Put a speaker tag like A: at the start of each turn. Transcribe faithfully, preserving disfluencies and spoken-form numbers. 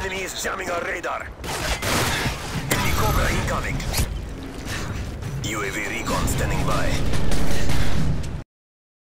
A: Enemy is jamming our radar. Enemy Cobra incoming. U A V recon standing by.